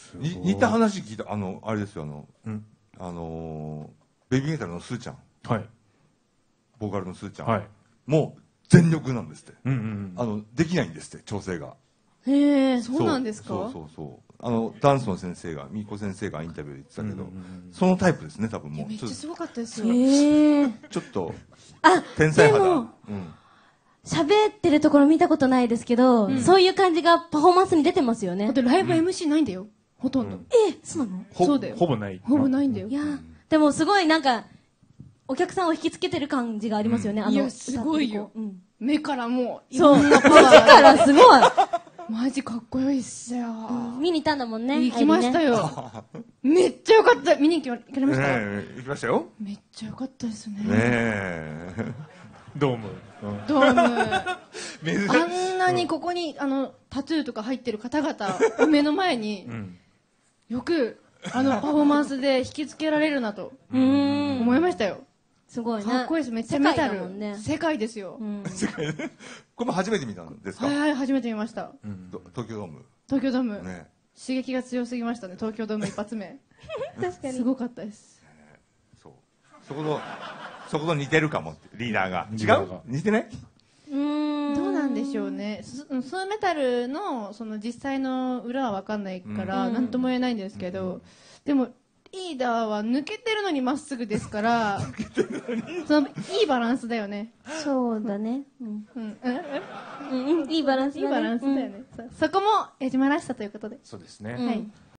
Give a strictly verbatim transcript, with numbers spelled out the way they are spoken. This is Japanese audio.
に似た話聞いた、あのあれですよ、あの、うん、あのベビーメタルのスーちゃん、 はい、 ボーカルのスーちゃん、 はい、 もう全力なんですって、 うんうんうん、 あのできないんですって、調整が。 へえ、そうなんですか。 そうそうそう、あのダンスの先生が、みーこ先生がインタビューで言ってたけど、うんうんうん、そのタイプですね、多分。もうめっちゃすごかったですよ。 へえ、ちょっと天才肌。でも、うん、 喋ってるところ見たことないですけど、うん、そういう感じがパフォーマンスに出てますよね。 だってライブ エムシー ないんだよ、うん、ほとんど。うん、 え、そうなの？ そうだよ。 ほぼない。 ほぼないんだよ。 いや、でもすごいなんかお客さんを引きつけてる感じがありますよね。うん、あの、 いや、すごいよ。うん、目からもう、 そう、目からすごい。 マジかっこよいっすよ、うん、見に行ったんだもんね。 行きましたよ。めっちゃよかった。見に行きました。 ね、行きましたよ。 めっちゃよかったですね。 ねえ。 ドーム。 ドーム。あんなにここにあのタトゥーとか入ってる方々目の前に、うん、よくあのパフォーマンスで引きつけられるなと思いましたよ。 すごいね。 かっこいいです。めっちゃメタル。 世界だもんね。 世界ですよ。 世界ね。これも初めて見たんですか？ はいはい、初めて見ました。 東京ドーム。 東京ドーム。ね。刺激が強すぎましたね。東京ドーム一発目。 確かに。 すごかったです。 そう。そこのそこの似てるかもって、リーダーが。違う？似てない？ うーん。どうなんでしょうね。スーメタルのその実際の裏はわかんないからなんとも言えないんですけど、でも。リーダーは抜けてるのにまっすぐですからそのいいバランスだよね。 そうだね、うんうんうん、いいバランスだね。 いいバランスだよね、うん、そ, そこも江島らしさということで。 そうですね、 はい。